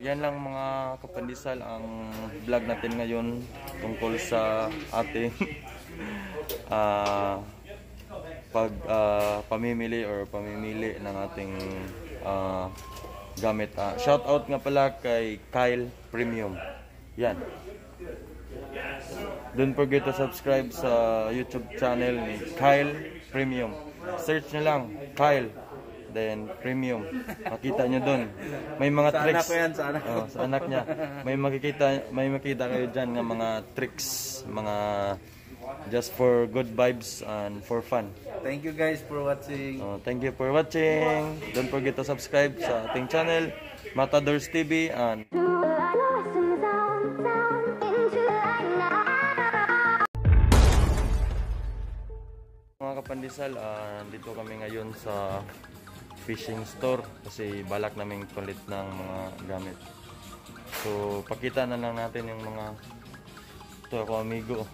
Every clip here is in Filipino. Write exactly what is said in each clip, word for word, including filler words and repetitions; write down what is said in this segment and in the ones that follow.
Yan lang mga kapandisal ang vlog natin ngayon tungkol sa ating uh, pag uh, pamimili or pamimili ng ating uh, gamit. Uh, shout out nga pala kay Kyle Premium. Yan. Don't forget to subscribe sa YouTube channel ni Kyle Premium. Search nyo lang Kyle then Premium. Makita nyo dun. May mga sa tricks. Anak ko yan, sa anak ko. Oh, sa anak niya. May makikita, may makita kayo dyan ng mga tricks, mga just for good vibes and for fun. Thank you guys for watching. Oh, thank you for watching. Don't forget to subscribe sa ating channel, Matadors T V, and mga kapandisal, uh, dito kami ngayon sa fishing store kasi balak naming palit ng mga gamit. So pakita na lang natin yung mga ito ako amigo.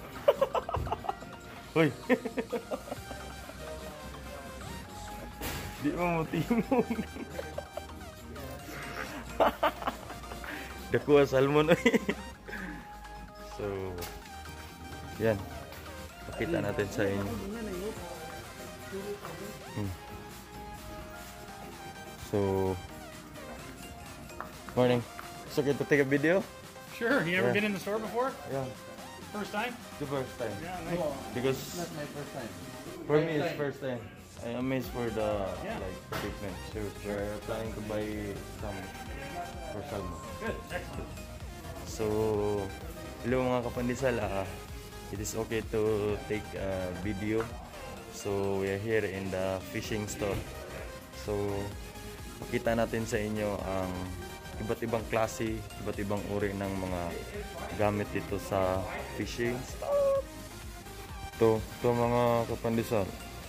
Hoy. Di mo mutimon. Dakuha salmon. So yan, pakita natin sa inyo. hmm. So, morning. So, can you take a video? Sure. You ever Yeah. been in the store before? Yeah. First time? The first time. Yeah. Nice. No, Because not my first time. for me, it's first time. I'm amazed for the Yeah. like equipment. So, we're planning to buy some for salmon. Good. Excellent. So, hello mga kapandisal. Uh, it is okay to take a video. So, we are here in the fishing store. So, pakita natin sa inyo ang iba't ibang klase, iba't ibang uri ng mga gamit dito sa fishing store. Ito, ito mga kapandisal.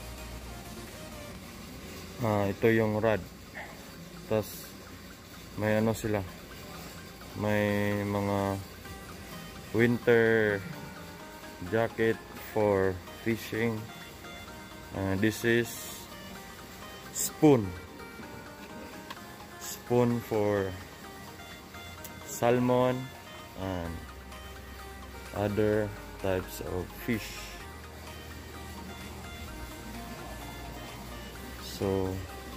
Ah, ito yung rod. Tapos may ano sila. May mga winter jacket for fishing. Uh, this is spoon. Spoon for salmon and other types of fish. So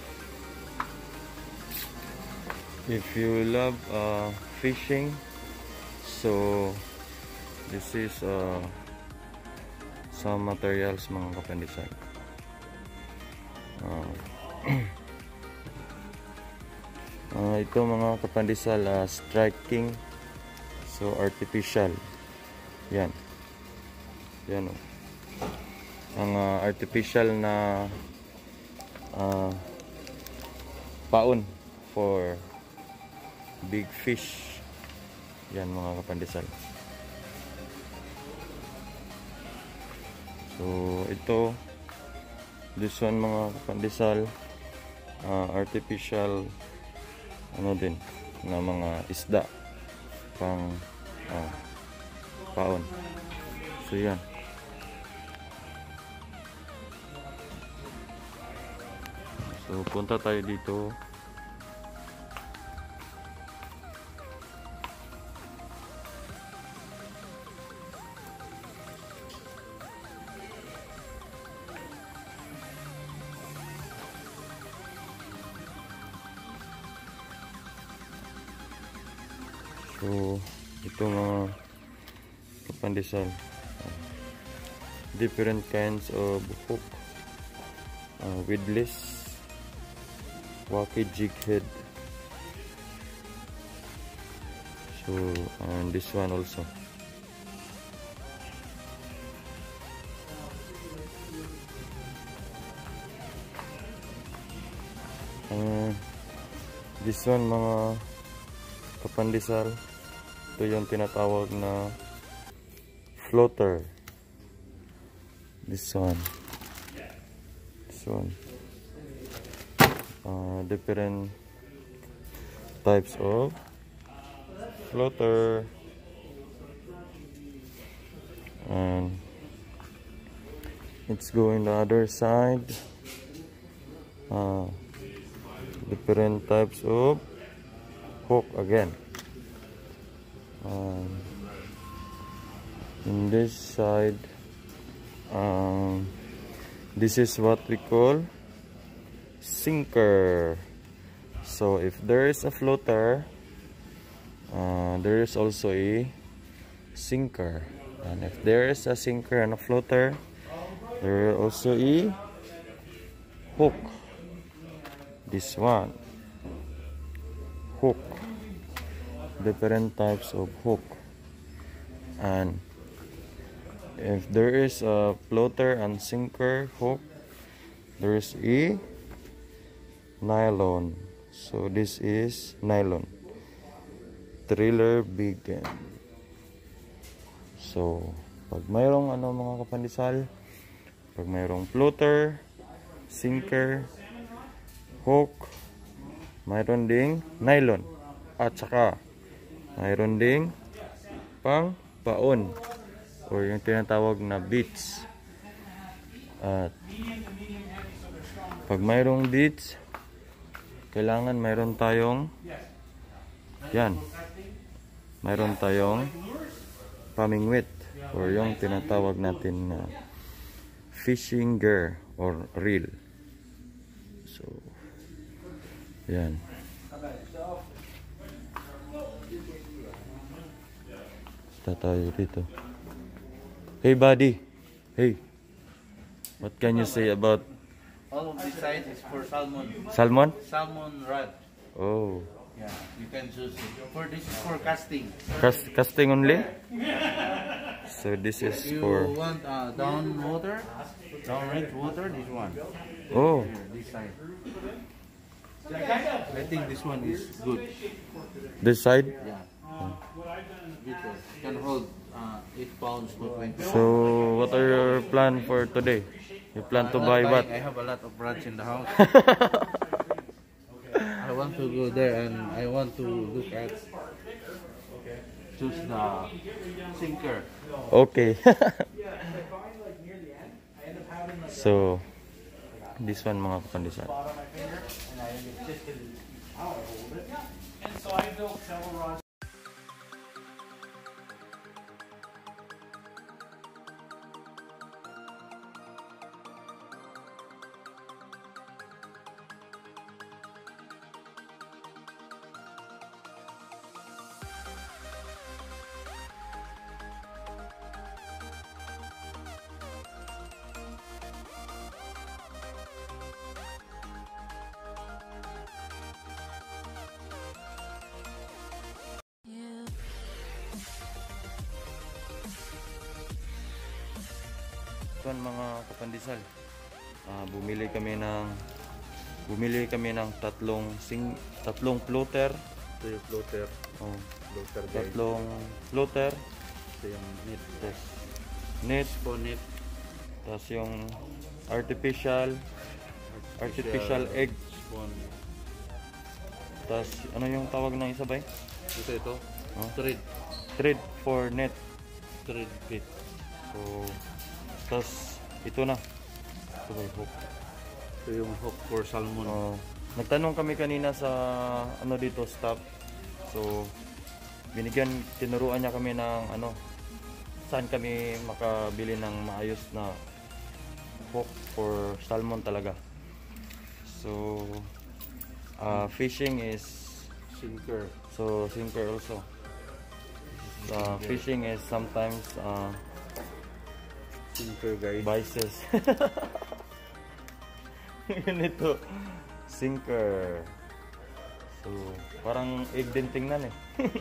if you love uh, fishing, so this is uh, some materials mga kapandisal. Uh, Uh, ito mga kapandisal, uh, striking, so artificial. Yan. Yan o. Ang uh, artificial na uh, paon for big fish. Yan mga kapandisal. So ito, this one mga kapandisal, uh, artificial ano din na mga isda pang uh, paon. So yan. So punta tayo dito. So, ito mga kapandisal, different kinds of hook, uh, weedless, wacky jig head. So, and this one also. Uh, this one mga kapandisal, ito yung tinatawag na floater. This one, this one, uh, different types of floater, and it's going the other side. Uh, different types of hook again. Um, in this side, um, this is what we call sinker. So if there is a floater, uh, there is also a sinker, and if there is a sinker and a floater, there is also a hook. This one, hook, different types of hook. And if there is a floater and sinker hook, there is a nylon. So this is nylon, thriller begin. So pag mayroong ano mga kapandisal, pag mayroong floater, sinker, hook, mayroon ding nylon, at saka mayroon ding pang paon or yung tinatawag na beads. At pag mayroong beads, kailangan mayroon tayong yan, mayroon tayong pamingwit or yung tinatawag natin na fishing gear or reel. So yan. Basta tayo dito. Hey buddy. Hey. What can you say about All of this size is for salmon. salmon? Salmon rod. Oh. Yeah, you can choose it. For this is for casting. Cast, casting only? So this is You for want uh, down water, down range water, this one. oh. Here, this side. I think this one is good. This side? Yeah. Bigger. Can hold uh, eight pounds to twenty. So what are your plan for today? You plan to I'm buy not what? buying. I have a lot of rods in the house. I want to go there and I want to look at choose the sinker. Okay. So this one mga kapandisal. And so I built several rods. Ito mga kapandisal, uh, bumili kami ng bumili kami ng tatlong sing tatlong floater. Ito yung floater. Oh, Floater guys. tatlong floater, Ito yung net. tas net, Spawn net. tas yung artificial artificial egg, Spawn. tas ano yung tawag ng isa ba? Ito ito. Oh. Thread. Thread for net. Thread bit. So tas ito na. Ito ba yung hook? Ito yung hook for salmon. Oh, nagtanong kami kanina sa ano dito staff. So binigyan tinuruan niya kami ng ano saan kami makabili ng maayos na hook for salmon talaga. So uh, fishing is Sinker. so sinker also. Uh, fishing is sometimes uh, Sinker guys. vices. Ganito, sinker. So, parang egg din tingnan eh.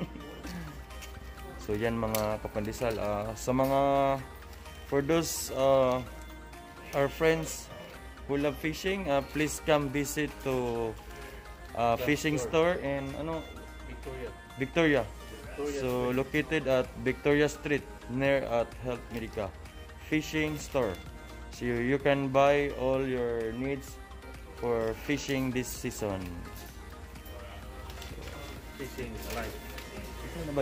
So, yan mga kapandisal. Uh, sa mga, for those uh, our friends who love fishing, uh, please come visit to uh, fishing store in ano, Victoria. Victoria. Victoria So, located at Victoria Street near at Health Medica Fishing Store. So, you, you can buy all your needs for fishing this season. Fishing is life. Ito na ba?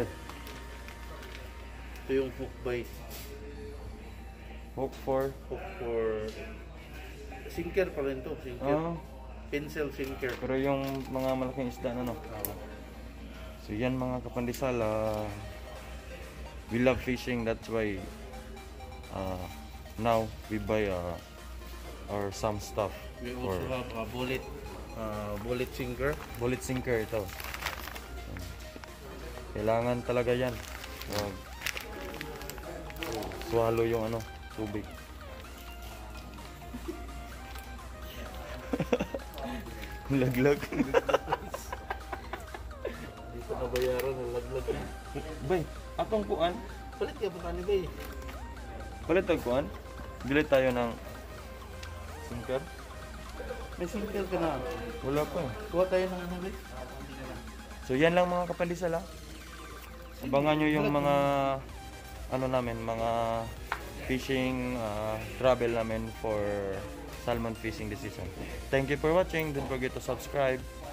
Ito yung hook bait. Hook for? Hook for sinker pa rin to. Sinker. Ah, Pencil sinker. pero yung mga malaking isda na no? So yan mga kapandisal, ah, we love fishing, that's why uh, now we buy uh, or some stuff We for also have a bullet, uh, bullet sinker. bullet sinker ito. Kailangan talaga yan. Wag swallow yung ano, tubig. Laglag. Hindi ko nabayaran ng laglag. Bay, atong kuan. Palit ka pa ni Bay. Palit ang kuan. Bili tayo ng sinker. May sinker ka na. Wala pa. Kuha tayo ng ano Bay. So yan lang mga kapandisal, ah. Abangan nyo yung mga ano namin, mga fishing uh, travel namin for salmon fishing this season. Thank you for watching. Don't forget to subscribe.